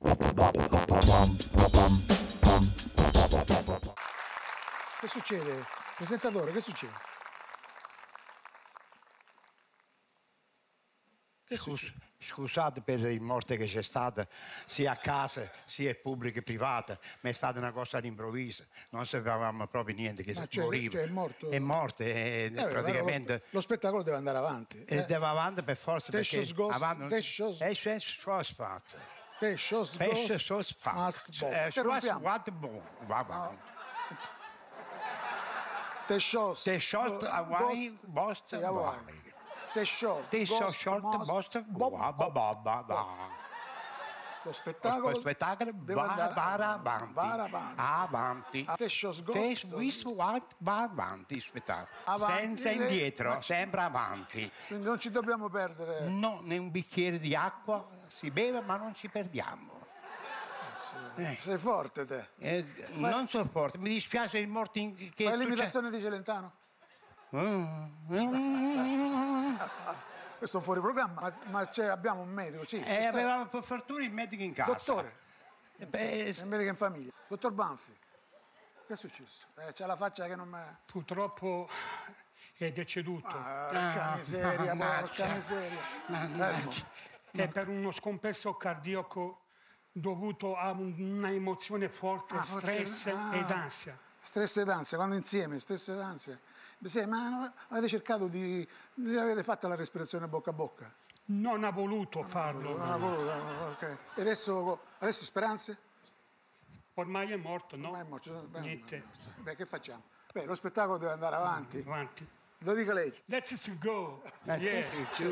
Che succede? Presentatore, che succede? Scusate per il morte che c'è stata sia a casa sia pubblica e privata, ma è stata una cosa all'improvviso, non sapevamo proprio niente che moriva. Cioè è morto? È morto e praticamente lo spettacolo deve andare avanti. deve avanti per forza perché avanti Lo spettacolo deve andare avanti. Va avanti, spettacolo. Senza indietro, sempre avanti. Quindi non ci dobbiamo perdere. No, né un bicchiere di acqua si beve, ma non ci perdiamo. Sei forte te. Non sono forte, mi dispiace il morto che fai l'imitazione di Celentano? Questo è fuori programma, ma abbiamo un medico, sì. Avevamo per fortuna il medico in casa. Dottore, il medico in famiglia. Dottor Banfi, che è successo? C'ha la faccia che non mi... Purtroppo è deceduto. Porca miseria, porca miseria. È per uno scompenso cardiaco dovuto a una emozione forte, stress ed ansia. Stress ed ansia, quando insieme, stress ed ansia. Sì, ma avete cercato avete fatto la respirazione bocca a bocca? Non ha voluto farlo. Non ha voluto, ok. E adesso speranze? Ormai è morto, no? Ormai è morto. Niente. Beh, che facciamo? Beh, lo spettacolo deve andare avanti. Avanti. Lo dica lei. Let's go. Let's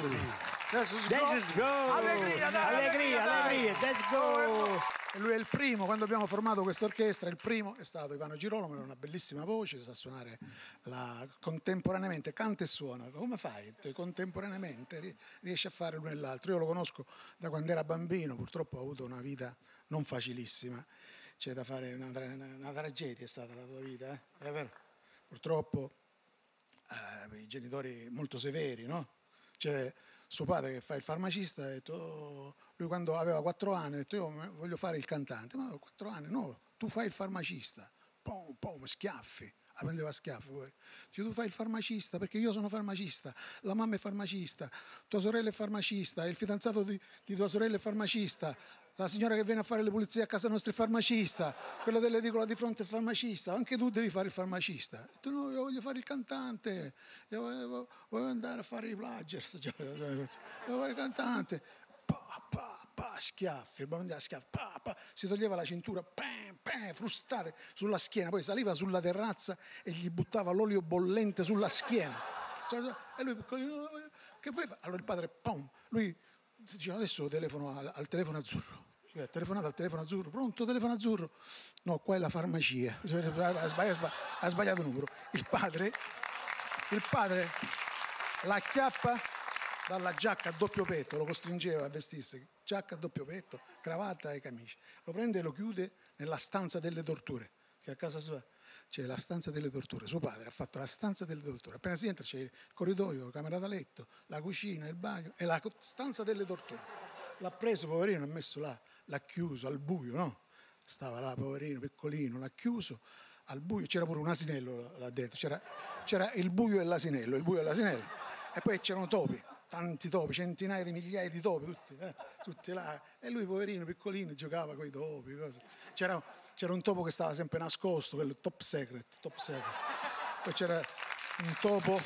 go. Allegria, let's go. E lui è il primo, quando abbiamo formato questa orchestra, il primo è stato Ivano Girolamo, ha una bellissima voce, sa suonare contemporaneamente, canta e suona. Come fai? Contemporaneamente riesce a fare l'uno e l'altro. Io lo conosco da quando era bambino, purtroppo ha avuto una vita non facilissima. C'è da fare una tragedia, è stata la tua vita, È vero? Purtroppo i genitori molto severi, no? C'è suo padre che fa il farmacista, ha detto, lui quando aveva 4 anni ha detto io voglio fare il cantante, ma 4 anni no, tu fai il farmacista, pom, schiaffi, prendeva schiaffi poi. Dice, tu fai il farmacista perché io sono farmacista, la mamma è farmacista, tua sorella è farmacista, il fidanzato di tua sorella è farmacista, la signora che viene a fare le pulizie a casa nostra è farmacista, quello dell'edicola di fronte è farmacista, anche tu devi fare il farmacista. E tu no, io voglio fare il cantante, io voglio andare a fare i plagers, voglio fare il cantante. Schiaffi, si toglieva la cintura, frustate sulla schiena, poi saliva sulla terrazza e gli buttava l'olio bollente sulla schiena. E lui, che vuoi fare? Allora il padre, lui diceva adesso telefono al telefono azzurro. Ha telefonato al telefono azzurro, pronto telefono azzurro? No, qua è la farmacia, ha sbagliato il numero. Il padre la acchiappa dalla giacca a doppio petto, lo costringeva a vestirsi, giacca a doppio petto, cravatta e camicia. Lo prende e lo chiude nella stanza delle torture, che a casa sua c'è la stanza delle torture. Suo padre ha fatto la stanza delle torture. Appena si entra c'è il corridoio, la camera da letto, la cucina, il bagno e la stanza delle torture. L'ha preso, poverino, l'ha messo là, l'ha chiuso al buio, no? Stava là, poverino, piccolino, l'ha chiuso al buio. C'era pure un asinello là dentro, c'era il buio e l'asinello, E poi c'erano topi, tanti topi, centinaia di migliaia di topi, tutti là. E lui, poverino, piccolino, giocava con i topi. C'era un topo che stava sempre nascosto, quello top secret. Poi c'era un topo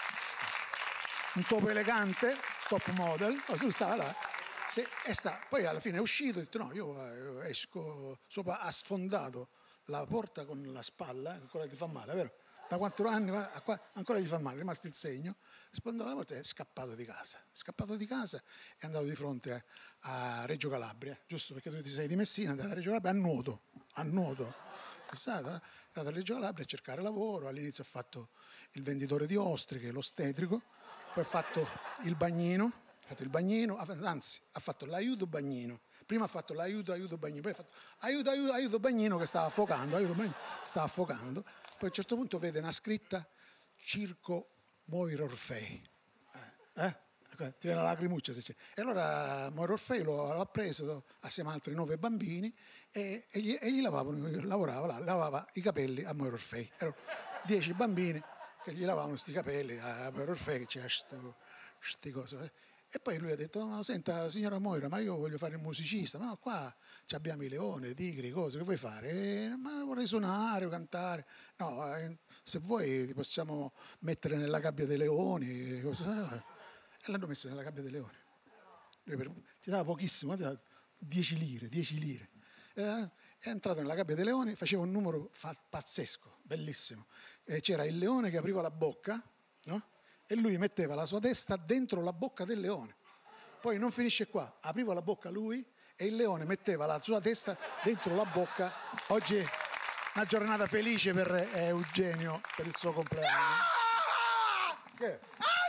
elegante, top model, lui stava là. Poi alla fine è uscito e ha detto no, io esco. Ha sfondato la porta con la spalla, ancora gli fa male, vero? Da 4 anni ancora gli fa male, è rimasto il segno. Sfondato la porta e è scappato di casa. È andato di fronte a Reggio Calabria, giusto perché tu ti sei di Messina, è andato a Reggio Calabria a nuoto. È andato a Reggio Calabria a cercare lavoro, all'inizio ha fatto il venditore di ostriche, l'ostetrico, poi ha fatto il bagnino, anzi ha fatto l'aiuto bagnino. Prima ha fatto l'aiuto bagnino, poi ha fatto aiuto bagnino che stava affogando. Poi a un certo punto vede una scritta Circo Moira Orfei. Ti viene la lacrimuccia se c'è. E allora Moira Orfei lo ha preso assieme a altri 9 bambini e gli lavava i capelli a Moira Orfei. Erano 10 bambini che gli lavavano questi capelli a Moira Orfei, che c'era queste cose. E poi lui ha detto: no, senta signora Moira, ma io voglio fare il musicista, ma qua abbiamo i leoni, i tigri, cose, che vuoi fare? Ma vorrei suonare, cantare. No, se vuoi ti possiamo mettere nella gabbia dei leoni. Cose. E l'hanno messo nella gabbia dei leoni. Ti dava pochissimo, ti dava 10 lire, 10 lire. È entrato nella gabbia dei leoni, faceva un numero pazzesco, bellissimo. C'era il leone che apriva la bocca, no? E lui metteva la sua testa dentro la bocca del leone. Poi non finisce qua, apriva la bocca lui e il leone metteva la sua testa dentro la bocca. Oggi è una giornata felice per Eugenio, per il suo compleanno. Che?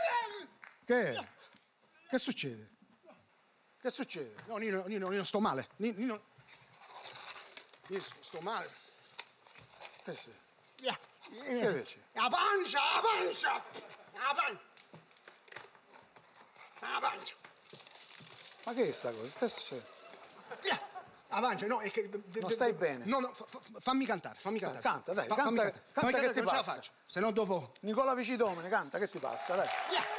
Che succede? Che succede? No, Nino, sto male. Nino, sto male. Che sei? Che dici? La pancia! Ma che è sta cosa? Sta succedendo? La pancia, no, è che... Non stai bene? No, fammi cantare. Canta, dai, fammi canta che ti non ce la passa. faccio, se no dopo... Nicola Vicidomene, canta, che ti passa, dai.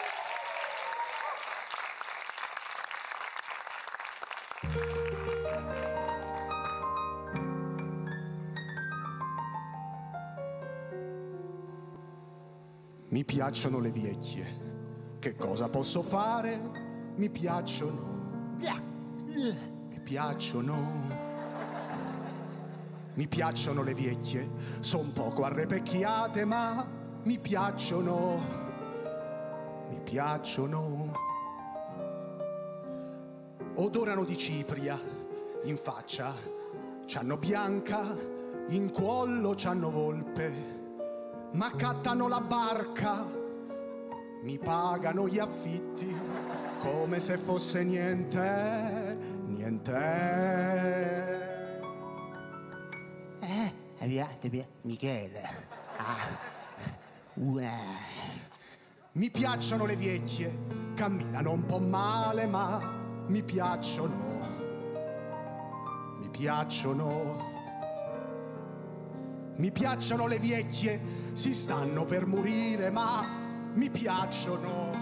Mi piacciono le vecchie. Che cosa posso fare? Mi piacciono. Mi piacciono le vecchie. Son poco arrepecchiate, ma mi piacciono. Odorano di cipria in faccia. C'hanno bianca, in collo c'hanno volpe. Ma cattano la barca, mi pagano gli affitti come se fosse niente. Michele. Mi piacciono le vecchie, camminano un po' male, ma mi piacciono. Mi piacciono le vecchie, si stanno per morire, ma mi piacciono.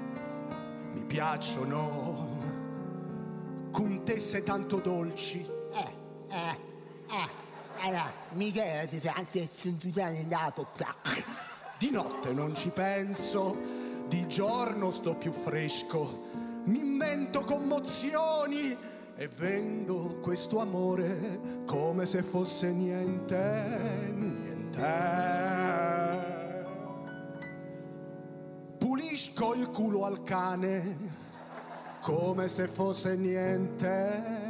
Contesse tanto dolci. Michele, ti sei anche andato. Di notte non ci penso, di giorno sto più fresco. Mi invento commozioni e vendo questo amore come se fosse niente. Pulisco il culo al cane come se fosse niente.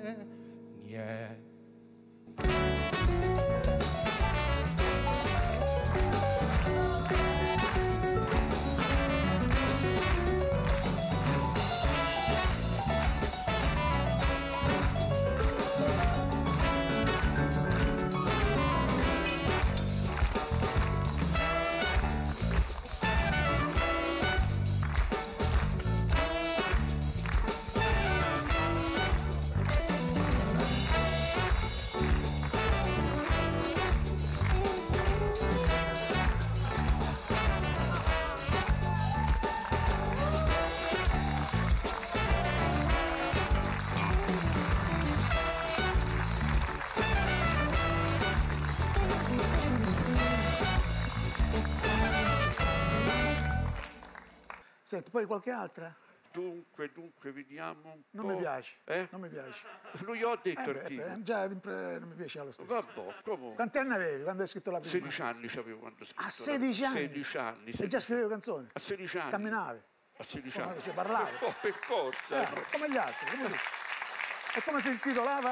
Senti, poi qualche altra? Dunque, vediamo un non po'. Mi piace, Eh? non mi piace. Non gli ho detto il tipo. Già non mi piaceva lo stesso. Vabbè, comunque. Quanti anni avevi quando hai scritto la prima? 16 anni c'avevo quando ho scritto. A 16 anni? 16 anni. E già scrivevi canzoni? A 16 anni. Camminavi? A 16 anni. Cioè, parlavi? Per forza. Come gli altri. E come si intitolava?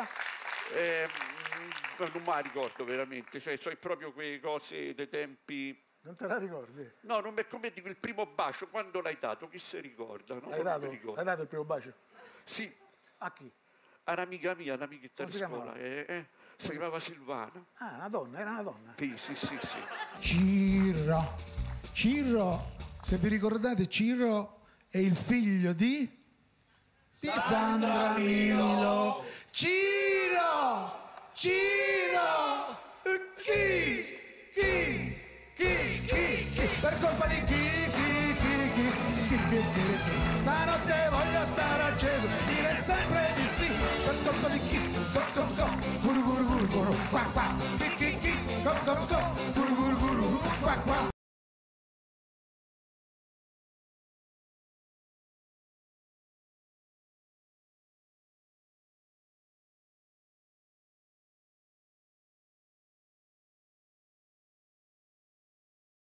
Non me la ricordo veramente, cioè so proprio quelle cose dei tempi. Non te la ricordi? No, non è come dico il primo bacio, quando l'hai dato, chi si ricorda? No? L'hai dato il primo bacio? Sì. A chi? A un'amica mia, un'amichetta di Come si scuola. Si chiamava Silvana. Ah, una donna, era una donna. Sì. Cirro, se vi ricordate, Cirro è il figlio di Sandra Milo. Ciro, chi? Per colpa di chi? Stanotte voglio stare acceso, dire sempre di sì. Per colpa di chi? Guru, qua, chi, go, qua, qua.